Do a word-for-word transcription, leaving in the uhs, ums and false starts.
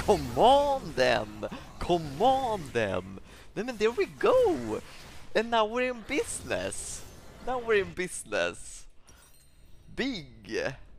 Come on then! Come on then! Nej men there we go! And now we're in business! Now we're in business! Big!